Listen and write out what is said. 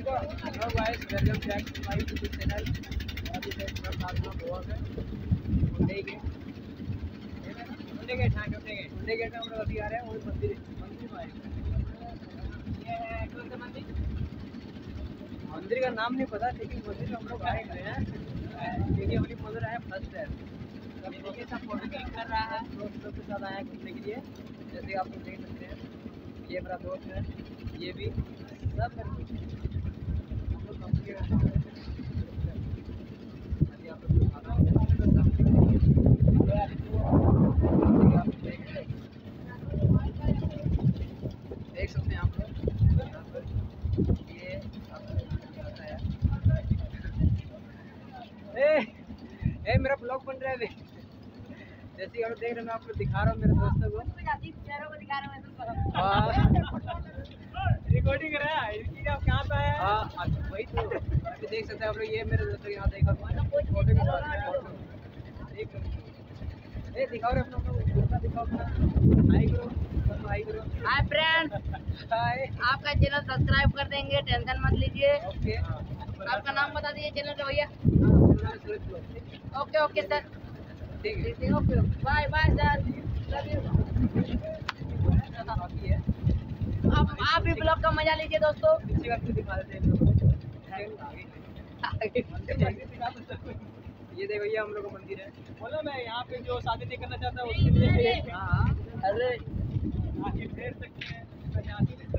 Hello guys, welcome back to my YouTube channel. अभी मैं पूरा साथ में गोवा में मुंडे गेट में हम लोग अभी आ रहे हैं। वही मंदिर में आए हैं। ये है कौन सा मंदिर? मंदिर का नाम नहीं पता, लेकिन मंदिर में हम लोग आए हुए हैं क्योंकि हमारी मंदिर आया फर्स्ट है। देखिए सब फोटो क्लिक कर रहा है, दोस्तों के साथ आया घूमने के लिए। जैसे आप लोग देख सकते हैं, ये मेरा दोस्त है, ये भी सब मेरे दोस्त हैं। हम लोग कंपनी में काम करते हैं। अभी आप लोग को खाना है, देख सकते हैं आप लोग यहाँ पर। ये ए मेरा ब्लॉग बन रहा है अभी। जैसे आप देख रहे हैं, मैं आपको दिखा रहा हूँ मेरे दोस्तों को रिकॉर्डिंग कर रहा है। इसकी आप कहाँ पे है? हाँ वही तो अभी देख सकते हैं आप लोग। ये मेरे दोस्तों यहाँ देखा फोटो के साथ ए दिखाओ रे अपना दिखाओ अपना। हाय करो, हाय करो। Hi friends, hi. आपका चैनल सब्सक्राइब कर देंगे, टेंशन मत लीजिए। ओके, आपका नाम बता दीजिए चैनल का भैया। ओके ओके सर, ठीक है। Okay bye bye sir, love you. अब आप भी ब्लॉग का मजा लीजिए दोस्तों। दिखा देते हैं। ये देखो, ये हम लोग का मंदिर है। बोलो मैं यहाँ पे जो शादी नहीं करना चाहता उसके लिए। हाँ अरे आके ठहर सकते हैं।